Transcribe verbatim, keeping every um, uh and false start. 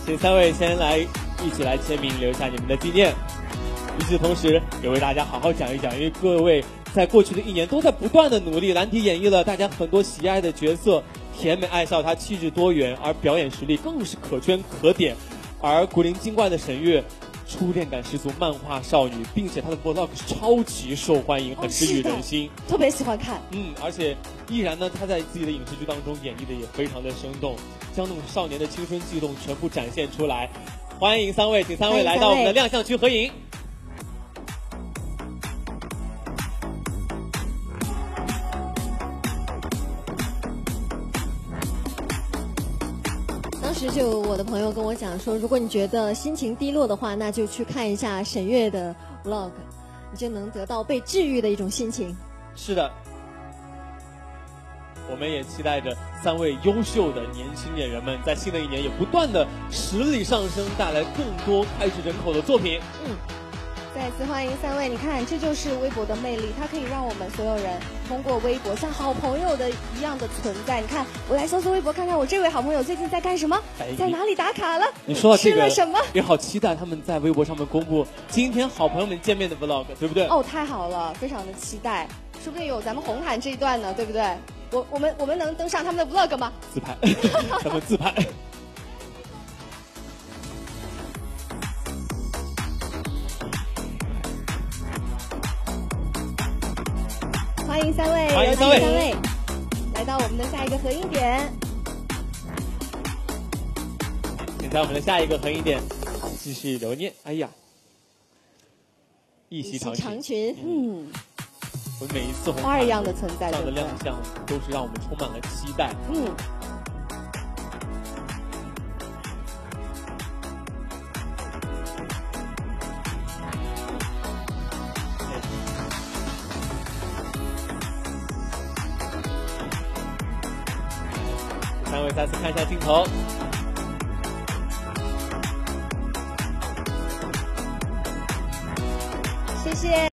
请三位先来一起来签名，留下你们的纪念。与此同时，也为大家好好讲一讲，因为各位在过去的一年都在不断的努力，蓝体演绎了大家很多喜爱的角色，甜美爱笑，她气质多元，而表演实力更是可圈可点。而古灵精怪的沈月，初恋感十足，漫画少女，并且她的 vlog 是超级受欢迎，很治愈人心， 哦、特别喜欢看。 嗯，而且依然呢，她在自己的影视剧当中演绎的也非常的生动，将那种少年的青春悸动全部展现出来。欢迎三位，请三位来到我们的亮相区合影。 当时就有我的朋友跟我讲说，如果你觉得心情低落的话，那就去看一下沈月的 vlog， 你就能得到被治愈的一种心情。 是的，我们也期待着三位优秀的年轻演员们在新的一年也不断的实力上升，带来更多脍炙人口的作品。 嗯，再次欢迎三位，你看这就是微博的魅力，它可以让我们所有人通过微博像好朋友的一样的存在。你看，我来搜索微博看看我这位好朋友最近在干什么，在哪里打卡了， 你说到这个吃了什么， 也好期待他们在微博上面公布今天好朋友们见面的 vlog， 对不对？ 哦，太好了，非常的期待，说不定有咱们红毯这一段呢，对不对？我我们我们能登上他们的 vlog 吗？ 自拍，咱们自拍。 欢迎三位， 欢迎三位， 三位来到我们的下一个合影点。 请在我们的下一个合影点继续留念。哎呀，一袭长裙， 长裙，嗯。 我每一次红花儿一样的存在， 这样的亮相都是让我们充满了期待。 嗯。 三位再次看一下镜头。 谢谢。